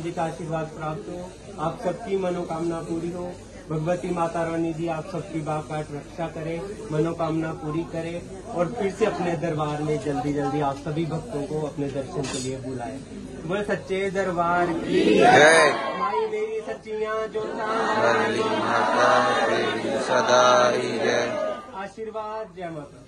जी का आशीर्वाद प्राप्त हो, आप सबकी मनोकामना पूरी हो। भगवती माता रानी जी आप सबकी बाकाट रक्षा करे, मनोकामना पूरी करे और फिर से अपने दरबार में जल्दी जल्दी आप सभी भक्तों को अपने दर्शन के लिए बुलाए। बोल सच्चे दरबार की जय। माई मेरी सच्चियां जो माता तेरी सदा ही जय। आशीर्वाद। जय माता।